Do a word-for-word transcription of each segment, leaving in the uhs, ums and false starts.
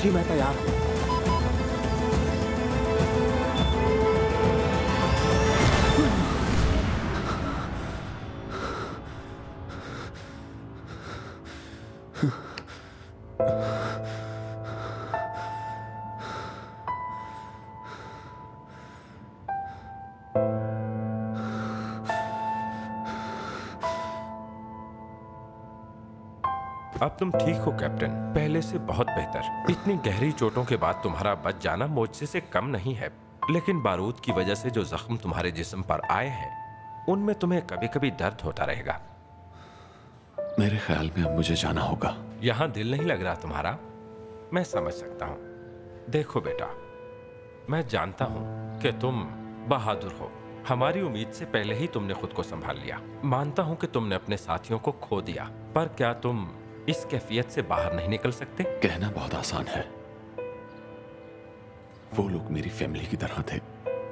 जी मैं तैयार हूँ। अब तुम ठीक हो कैप्टन, पहले से बहुत बेहतर। इतनी गहरी चोटों के बाद तुम्हारा बच जाना मुझसे से कम नहीं है, लेकिन बारूद की वजह से जो जख्म तुम्हारे जिस्म पर आए हैं उनमें तुम्हें कभी कभी दर्द होता रहेगा। मेरे ख्याल में अब मुझे जाना होगा। यहाँ दिल नहीं लग रहा तुम्हारा, मैं समझ सकता हूँ। देखो बेटा, मैं जानता हूँ कि तुम बहादुर हो। हमारी उम्मीद से पहले ही तुमने खुद को संभाल लिया। मानता हूँ कि तुमने अपने साथियों को खो दिया, पर क्या तुम इस कैफियत से बाहर नहीं निकल सकते? कहना बहुत आसान है। वो लोग मेरी फैमिली की तरह थे।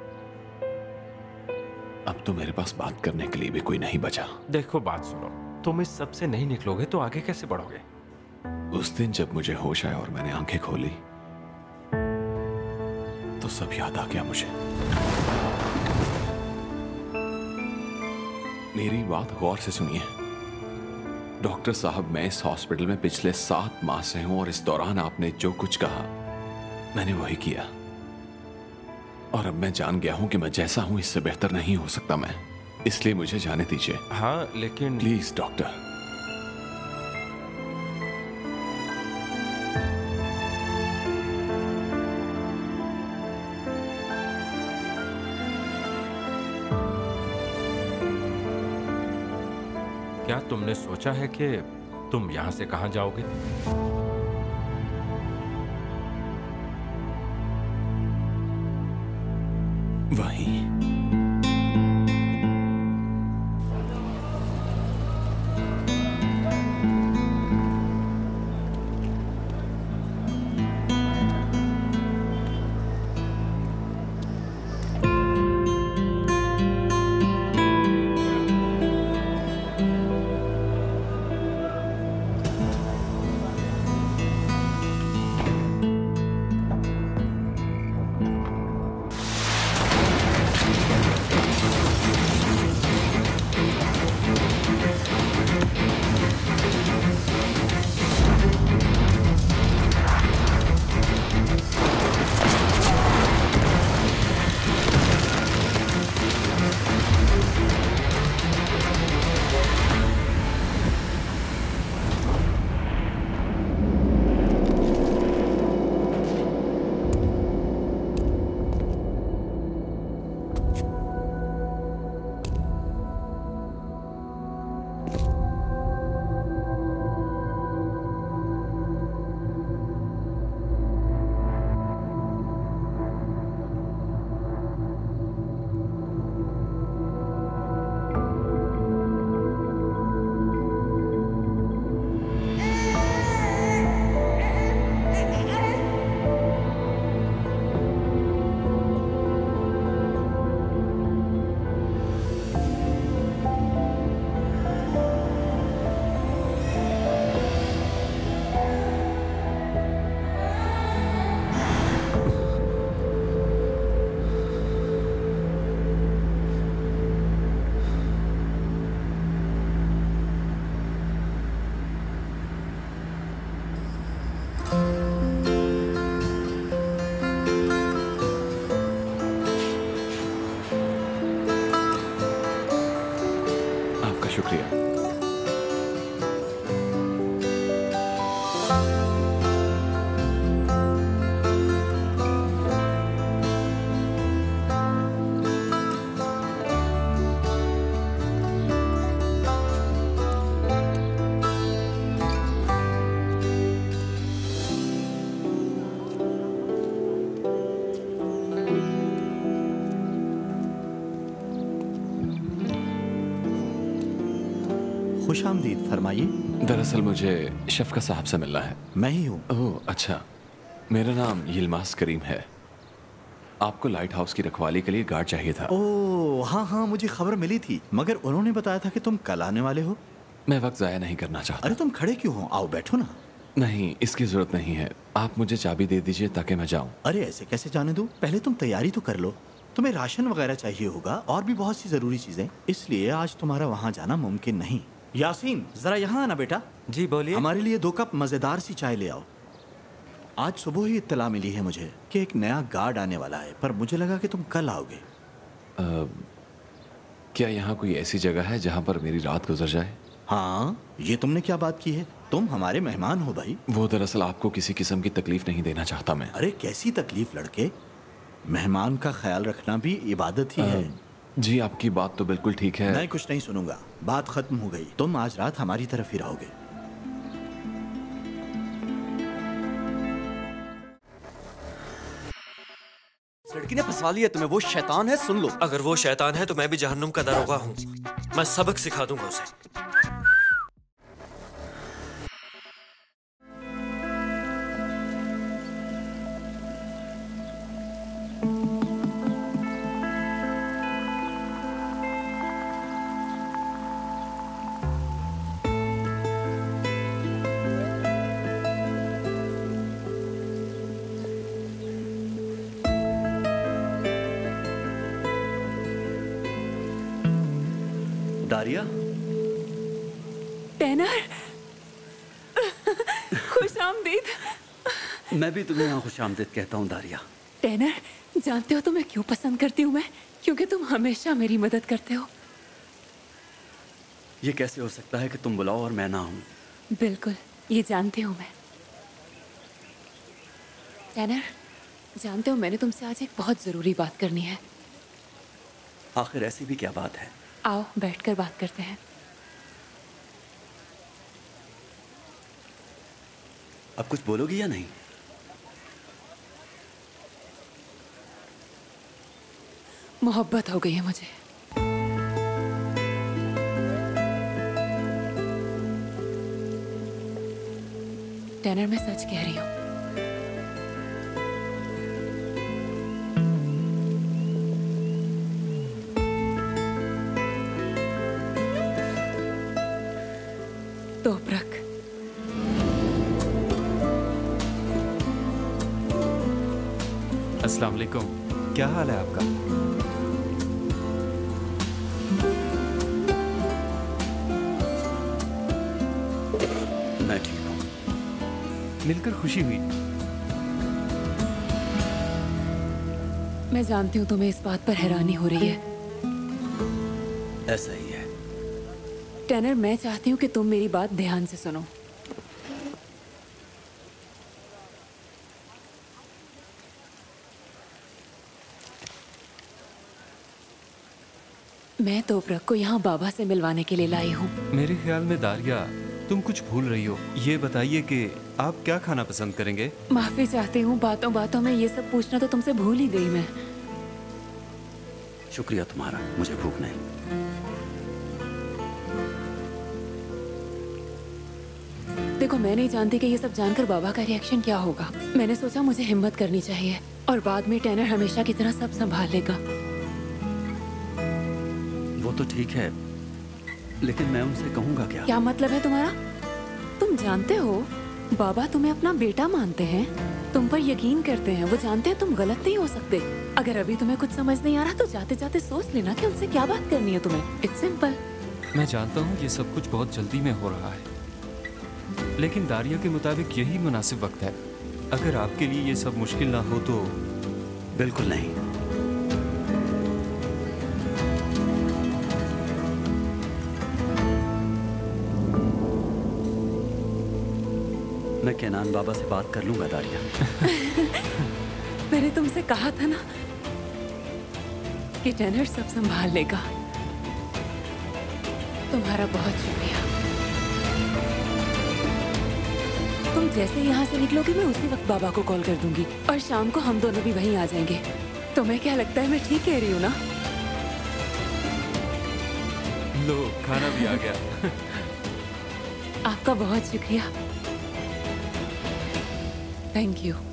अब तो मेरे पास बात करने के लिए भी कोई नहीं बचा। देखो बात सुनो, तुम इस सब से नहीं निकलोगे तो आगे कैसे बढ़ोगे? उस दिन जब मुझे होश आया और मैंने आंखें खोली तो सब याद आ गया मुझे। मेरी बात गौर से सुनिए डॉक्टर साहब, मैं इस हॉस्पिटल में पिछले सात माह से हूं और इस दौरान आपने जो कुछ कहा मैंने वही किया। और अब मैं जान गया हूं कि मैं जैसा हूं इससे बेहतर नहीं हो सकता मैं, इसलिए मुझे जाने दीजिए। हाँ लेकिन प्लीज डॉक्टर। क्या तुमने सोचा है कि तुम यहां से कहां जाओगे? वहीं। शुक्रिया। खुश आमदीद, फरमाइए। दरअसल मुझे शफका साहब से मिलना है। मैं ही हूँ। ओह अच्छा, मेरा नाम यिल्मास करीम है। आपको लाइट हाउस की रखवाली के लिए गार्ड चाहिए था। ओह हाँ हाँ, मुझे खबर मिली थी, मगर उन्होंने बताया था कि तुम कल आने वाले हो। मैं वक्त जाया नहीं करना चाहता। अरे तुम खड़े क्यों हो, आओ बैठो ना। नहीं, इसकी जरूरत नहीं है। आप मुझे चाबी दे दीजिए ताकि मैं जाऊं। अरे ऐसे कैसे जाने दूं? पहले तुम तैयारी तो कर लो। तुम्हें राशन वगैरह चाहिए होगा और भी बहुत सी जरूरी चीजें, इसलिए आज तुम्हारा वहाँ जाना मुमकिन नहीं। यासीन, जरा यहाँ आना बेटा। जी बोलिए। हमारे लिए दो कप मजेदार सी चाय ले आओ। आज सुबह ही इत्तला मिली है मुझे कि एक नया गार्ड आने वाला है, पर मुझे लगा कि तुम कल आओगे। आ, क्या यहाँ कोई ऐसी जगह है जहाँ पर मेरी रात गुजर जाए? हाँ, ये तुमने क्या बात की है? तुम हमारे मेहमान हो भाई। वो दरअसल आपको किसी किस्म की तकलीफ नहीं देना चाहता मैं। अरे कैसी तकलीफ लड़के, मेहमान का ख्याल रखना भी इबादत ही है। जी आपकी बात तो बिल्कुल ठीक है। मैं कुछ नहीं सुनूंगा, बात खत्म हो गई। तुम आज रात हमारी तरफ ही रहोगे। लड़की ने फंसा लिया तुम्हें, वो शैतान है, सुन लो। अगर वो शैतान है तो मैं भी जहन्नुम का दरोगा हूँ। मैं सबक सिखा दूंगा उसे। दारिया, टैनर, खुश आमदीद। मैं भी तुम्हें यहाँ खुश आमदीद कहता हूँ दारिया। टैनर, जानते हो तुम्हें क्यों पसंद करती हूँ मैं? क्योंकि तुम हमेशा मेरी मदद करते हो। ये कैसे हो सकता है कि तुम बुलाओ और मैं ना हूँ? बिल्कुल, ये जानती हूँ मैं। टैनर, जानते हो मैंने तुमसे आज एक बहुत जरूरी बात करनी है। आखिर ऐसी भी क्या बात है? आओ बैठकर बात करते हैं। अब कुछ बोलोगी या नहीं? मोहब्बत हो गई है मुझे। टैनर, मैं सच कह रही हूँ। तोपरक, अस्सलाम वालेकुम। क्या हाल है आपका? मैं ठीक हूँ। मिलकर खुशी हुई। मैं जानती हूँ तुम्हें इस बात पर हैरानी हो रही है। ऐसा ही है। टैनर, मैं चाहती हूँ कि तुम मेरी बात ध्यान से सुनो। मैं तोपरक को यहाँ बाबा से मिलवाने के लिए लाई हूँ। मेरे ख्याल में दारिया, तुम कुछ भूल रही हो। ये बताइए कि आप क्या खाना पसंद करेंगे? माफी चाहती हूँ, बातों बातों में ये सब पूछना तो तुमसे भूल ही गई मैं। शुक्रिया तुम्हारा, मुझे भूख नहीं। देखो, मैं नहीं जानती कि ये सब जानकर बाबा का रिएक्शन क्या होगा। मैंने सोचा मुझे हिम्मत करनी चाहिए और बाद में टैनर हमेशा की तरह सब संभाल लेगा। वो तो ठीक है, लेकिन मैं उनसे कहूँगा क्या? क्या मतलब है तुम्हारा? तुम जानते हो बाबा तुम्हें अपना बेटा मानते हैं, तुम पर यकीन करते हैं। वो जानते हैं तुम गलत नहीं हो सकते। अगर अभी तुम्हें कुछ समझ नहीं आ रहा तो जाते जाते सोच लेना कि उनसे क्या बात करनी है तुम्हें। It's simple. मैं जानता हूँ ये सब कुछ बहुत जल्दी में हो रहा है, लेकिन दारिया के मुताबिक यही मुनासिब वक्त है। अगर आपके लिए ये सब मुश्किल ना हो तो। बिल्कुल नहीं। मैं केनान बाबा से बात कर लूंगा दारिया। मैंने तुमसे कहा था ना कि टैनर सब संभाल लेगा। तुम्हारा बहुत शुक्रिया। तुम जैसे यहाँ से निकलोगे मैं उसी वक्त बाबा को कॉल कर दूंगी और शाम को हम दोनों भी वहीं आ जाएंगे। तुम्हें क्या लगता है मैं ठीक कह रही हूँ ना? लो, खाना भी आ गया। आपका बहुत शुक्रिया। Thank you.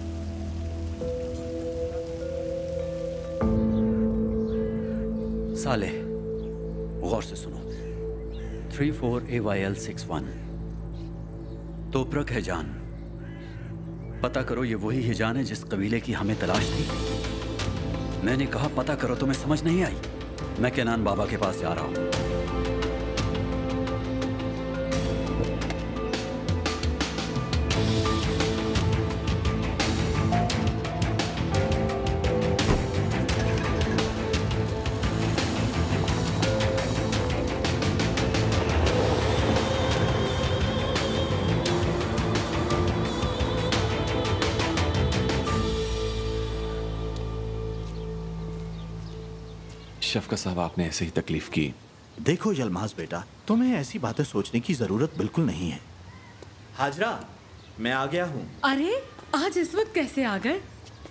साले, गौर से सुनो। Three four A Y L six one तोपरक है जान। पता करो ये वही हिजान है जिस कबीले की हमें तलाश थी। मैंने कहा पता करो, तुम्हें समझ नहीं आई? मैं केनान बाबा के पास जा रहा हूं। शफकत साहब, आपने ऐसे ही तकलीफ की। देखो यलमाज बेटा, तुम्हें ऐसी बातें सोचने की जरूरत बिल्कुल नहीं है। हाजरा, मैं आ गया हूँ। अरे आज इस वक्त कैसे आ गए?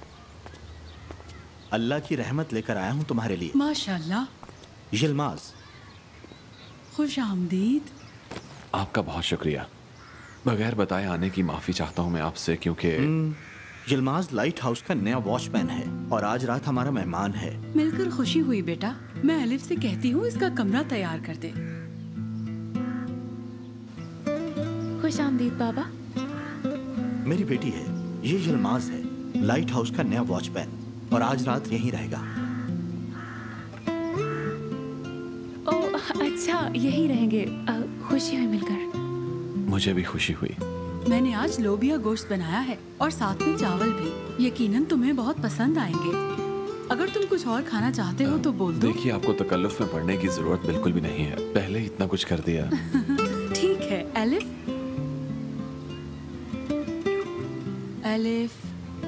अल्लाह की रहमत लेकर आया हूँ तुम्हारे लिए। माशाल्लाह। यलमाज, खुश आमदीद। आपका बहुत शुक्रिया। बगैर बताए आने की माफी चाहता हूँ मैं आपसे, क्योंकि यलमाज लाइट हाउस का नया वॉचमैन है और आज रात हमारा मेहमान है। मिलकर खुशी हुई बेटा। मैं अलिफ से कहती हूँ इसका कमरा तैयार कर दे। खुश आमदीद बाबा। मेरी बेटी है, ये यलमाज है, लाइट हाउस का नया वॉचमैन, और आज रात यहीं रहेगा। ओह अच्छा, यही रहेंगे। अ, खुशी हुई मिलकर। मुझे भी खुशी हुई। मैंने आज लोबिया गोश्त बनाया है और साथ में चावल भी। यकीनन तुम्हें बहुत पसंद आएंगे। अगर तुम कुछ और खाना चाहते हो तो बोल दो। देखिए, आपको तकल्लुफ में पड़ने की जरूरत बिल्कुल भी नहीं है, पहले ही इतना कुछ कर दिया। ठीक है अलिफ। अलिफ,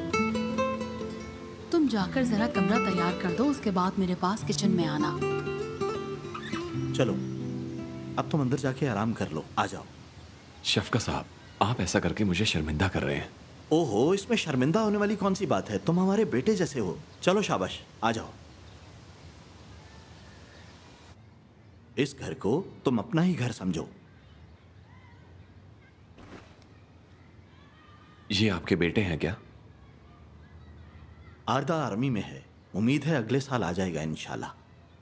तुम जाकर जरा कमरा तैयार कर दो, उसके बाद मेरे पास किचन में आना। चलो, अब तुम अंदर जाके आराम कर लो। आ जाओ। शफकत साहब, आप ऐसा करके मुझे शर्मिंदा कर रहे हैं। ओहो, इसमें शर्मिंदा होने वाली कौन सी बात है? तुम हमारे बेटे जैसे हो। चलो शाबाश, आ जाओ। इस घर को तुम अपना ही घर समझो। ये आपके बेटे हैं क्या? आरदा आर्मी में है, उम्मीद है अगले साल आ जाएगा इंशाल्लाह।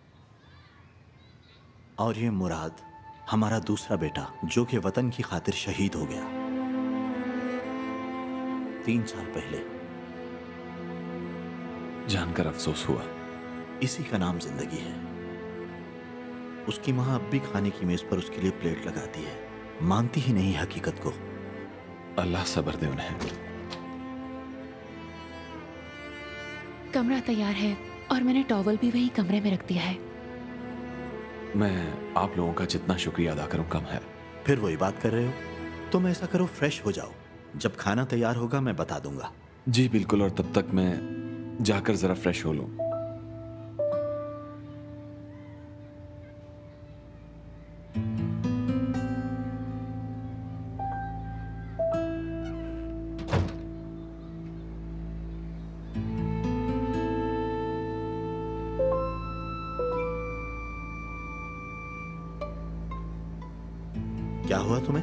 और ये मुराद, हमारा दूसरा बेटा, जो कि वतन की खातिर शहीद हो गया तीन साल पहले। जानकर अफसोस हुआ। इसी का नाम जिंदगी है। उसकी मां अब भी खाने की मेज पर उसके लिए प्लेट लगाती है, मानती ही नहीं हकीकत को। अल्लाह सब्र दे उन्हें। कमरा तैयार है और मैंने टॉवल भी वही कमरे में रख दिया है। मैं आप लोगों का जितना शुक्रिया अदा करूं कम है। फिर वही बात कर रहे हो? तुम ऐसा करो, फ्रेश हो जाओ। जब खाना तैयार होगा मैं बता दूंगा। जी बिल्कुल, और तब तक मैं जाकर जरा फ्रेश हो लूं। क्या हुआ तुम्हें?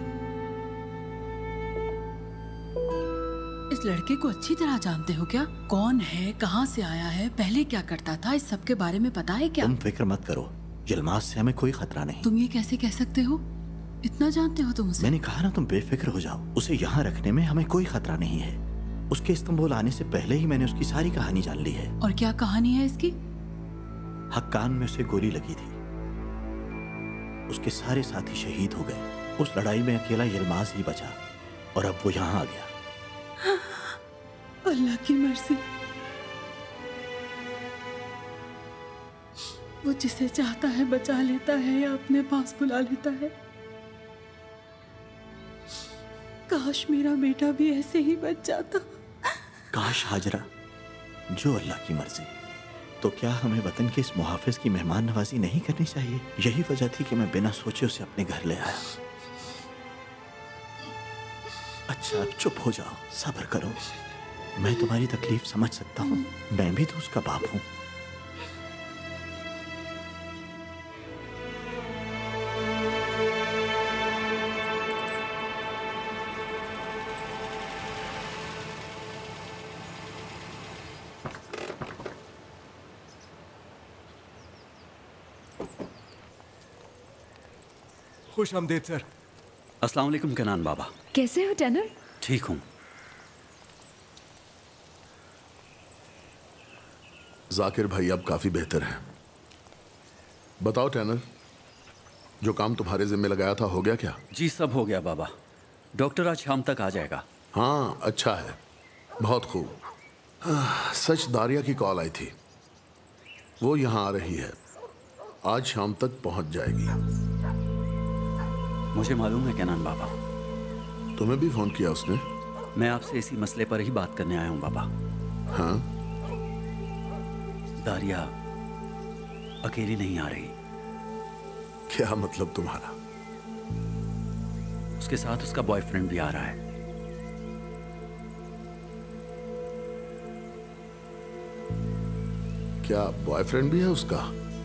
इस लड़के को अच्छी तरह जानते हो क्या? कौन है, कहाँ से आया है, पहले क्या करता था, इस सब के बारे में पता है क्या? तुम फिक्र मत करो, यलमाज से हमें कोई खतरा नहीं। तुम ये कैसे कह सकते हो? इतना जानते हो तुम उसे? मैंने कहा ना, तुम बेफिक्र हो जाओ। उसे यहाँ रखने में हमें कोई खतरा नहीं है। उसके इस्तांबुल आने से पहले ही मैंने उसकी सारी कहानी जान ली है। और क्या कहानी है इसकी? हक्कान में उसे गोली लगी थी, उसके सारे साथी शहीद हो गए। उस लड़ाई में अकेला यलमाज ही बचा और अब वो यहाँ आ गया। अल्लाह की मर्जी। वो जिसे चाहता है बचा लेता है या अपने पास बुला लेता है। काश मेरा बेटा भी ऐसे ही बच जाता। काश हाजरा, जो अल्लाह की मर्जी। तो क्या हमें वतन के इस मुहाफिज की मेहमान नवाजी नहीं करनी चाहिए? यही वजह थी कि मैं बिना सोचे उसे अपने घर ले आया। अच्छा, अब चुप हो जाओ, सब्र करो। मैं तुम्हारी तकलीफ समझ सकता हूँ, मैं भी तो उसका बाप हूँ। खुश आमदीद सर। अस्सलाम वालेकुम केनान बाबा। कैसे हो टनर? ठीक हूँ। जाकिर भाई अब काफी बेहतर हैं। बताओ टैनर, जो काम तुम्हारे जिम्मे लगाया था हो गया क्या? जी सब हो गया बाबा। डॉक्टर आज शाम तक आ जाएगा। हाँ अच्छा है, बहुत खूब। हाँ, सच दारिया की कॉल आई थी, वो यहाँ आ रही है, आज शाम तक पहुंच जाएगी। मुझे मालूम है कैनान बाबा। तुम्हें भी फोन किया उसने? मैं आपसे इसी मसले पर ही बात करने आया हूँ बाबा। हाँ? दारिया अकेली नहीं आ रही। क्या मतलब तुम्हारा? उसके साथ उसका बॉयफ्रेंड भी आ रहा है। क्या बॉयफ्रेंड भी है उसका?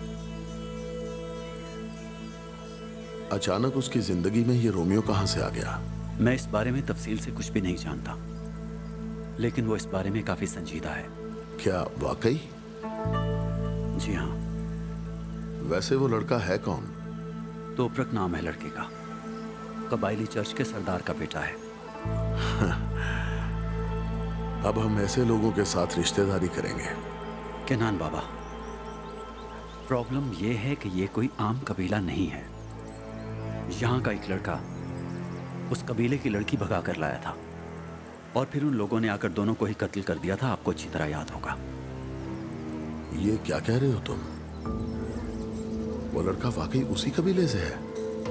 अचानक उसकी जिंदगी में ये रोमियो कहां से आ गया? मैं इस बारे में तफसील से कुछ भी नहीं जानता, लेकिन वो इस बारे में काफी संजीदा है। क्या वाकई? जी हाँ। वैसे वो लड़का है कौन? तोपरक नाम है लड़के का, कबायली चर्च के सरदार का बेटा है। अब हम ऐसे लोगों के साथ रिश्तेदारी करेंगे? कैनान बाबा, प्रॉब्लम ये है कि ये कोई आम कबीला नहीं है। यहाँ का एक लड़का उस कबीले की लड़की भगा कर लाया था और फिर उन लोगों ने आकर दोनों को ही कत्ल कर दिया था। आपको अच्छी तरह याद होगा। ये क्या कह रहे हो तुम? वो लड़का वाकई उसी कबीले से है?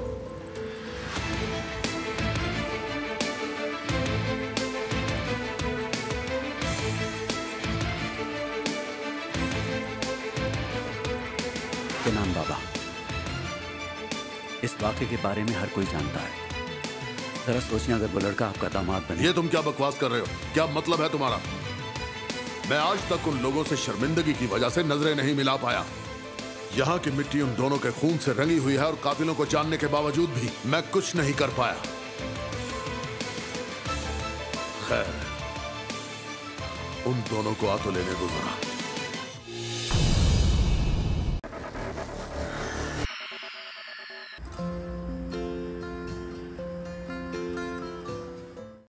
कैनान बाबा, इस वाक़े के बारे में हर कोई जानता है। जरा सोचिए, अगर वो लड़का आपका दामाद बने। ये तुम क्या बकवास कर रहे हो? क्या मतलब है तुम्हारा? मैं आज तक उन लोगों से शर्मिंदगी की वजह से नजरें नहीं मिला पाया। यहाँ की मिट्टी उन दोनों के खून से रंगी हुई है और कातिलों को जानने के बावजूद भी मैं कुछ नहीं कर पाया। खैर, उन दोनों को आ तो लेने दो जरा।